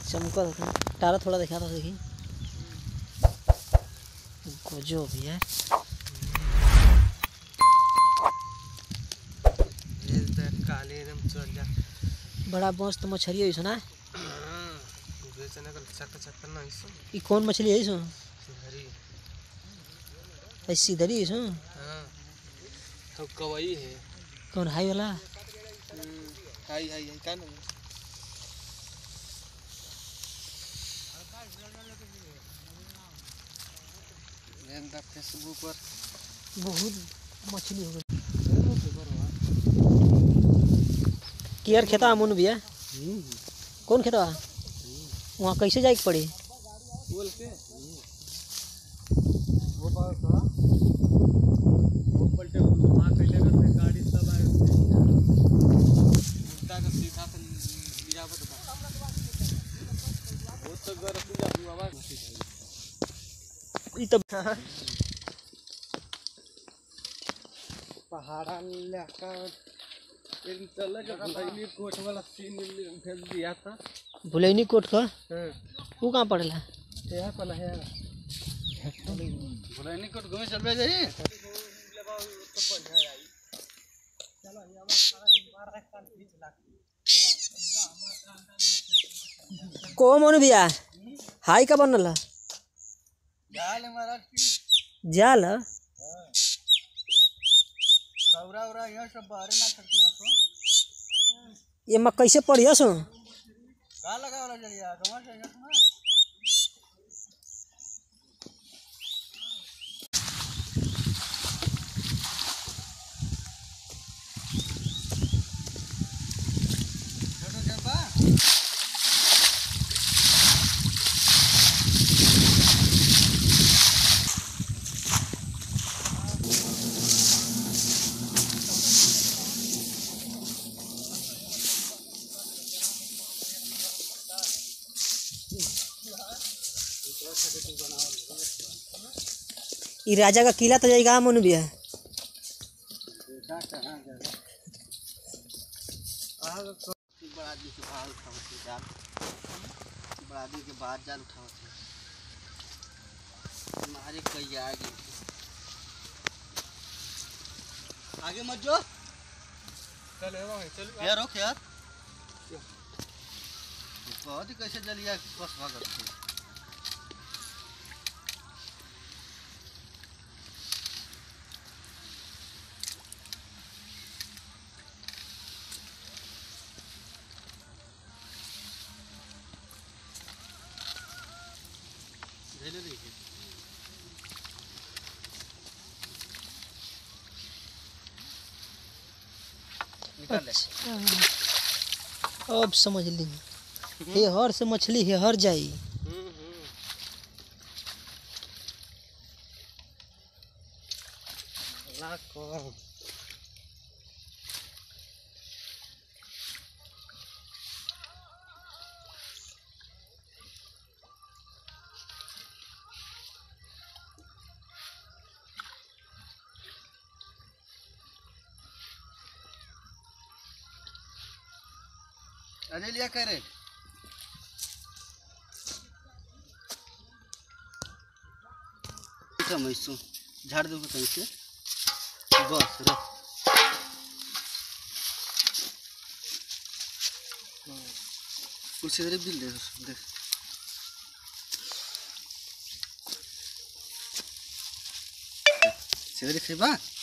चमका था तारा थोड़ा दिखा था देखी गोजो भी है काले एकदम चल जा बड़ा मस्त मछली है सुना बेचने का चक्कर ना इसो ये कौन मछली है इसो सिधरी ऐसी धरी इसो हां तो कवई है कौन हाई वाला हाई हाई का ना लेंदा फेसबुक पर बहुत मछली हो गई कियर खेता अमन भैया कौन खेता वहाँ कैसे जाए पड़ी बोल के वो पास था वो पलटे वहाँ कैले करते गाड़ी सब आए उल्टा का सीधा से गिरावत बा वो तो गर पूजा हुआ ये तो पहाड़ा इलाका इन चला के भुलैनी कोट वाला सीन भेज दिया था भुलैनी कोट का हां वो कहाँ पड़ेला यहाँ पर है भुलैनी कोट घूमे चल जाइए को मन भैया हाई का बनल जाल महाराज की जाल सौरा उरा यह सब बाहर ना करती हो ये मैं कैसे पढ़िया सो का लगा वाला जरिया कमर से ना ये राजा का किला तो जाएगा मनु भैया बड़ादी के बाद जाल उठावत हमारे कई आगे मत जो चल यार रोक यार बहुत ही कैसे जलिया बस भागत अच्छा अब समझ ली हे हर से मछली है हर जाई अरे लिया करे मैसू झाड़ दो कहीं से बस रे कुछ इधर बिल दे देख सिधरी खेबा